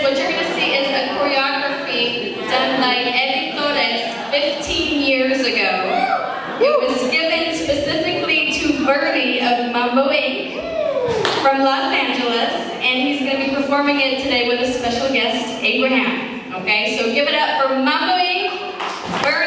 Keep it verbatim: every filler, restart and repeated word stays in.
is, what you're going to see is a choreography done by Eddie Torres fifteen years ago. It was given specifically to Bertie of Mambo Incorporated from Los Angeles, and he's going to be performing it today with a special guest, Abraham. Okay, so give it up for Mambo Incorporated.